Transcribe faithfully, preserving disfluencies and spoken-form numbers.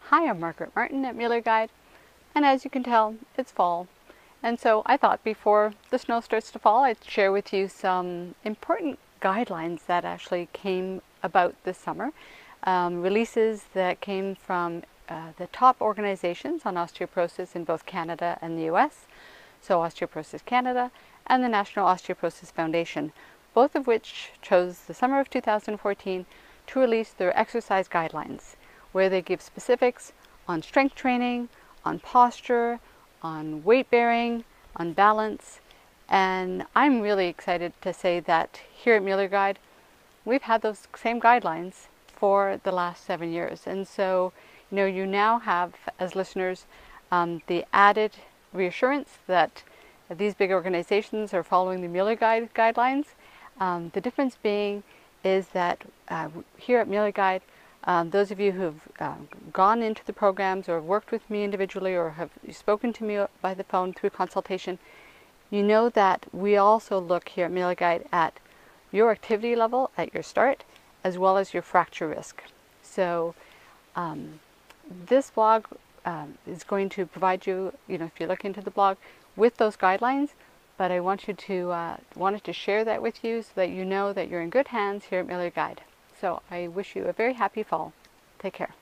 Hi, I'm Margaret Martin at Mueller Guide, and as you can tell, it's fall. And so I thought before the snow starts to fall, I'd share with you some important guidelines that actually came about this summer. Um, releases that came from uh, the top organizations on osteoporosis in both Canada and the U S. So Osteoporosis Canada and the National Osteoporosis Foundation, both of which chose the summer of two thousand fourteen to release their exercise guidelines, where they give specifics on strength training, on posture, on weight bearing, on balance. And I'm really excited to say that here at Mueller Guide, we've had those same guidelines for the last seven years. And so, you know, you now have, as listeners, um, the added reassurance that these big organizations are following the Mueller Guide guidelines. Um, the difference being is that uh, here at Mueller Guide, Um, those of you who've uh, gone into the programs or worked with me individually or have spoken to me by the phone through consultation, you know that we also look here at Mueller Guide at your activity level at your start, as well as your fracture risk. So um, this blog um, is going to provide you, you know, if you look into the blog, with those guidelines, but I want you to, uh, wanted to share that with you so that you know that you're in good hands here at Mueller Guide. So I wish you a very happy fall. Take care.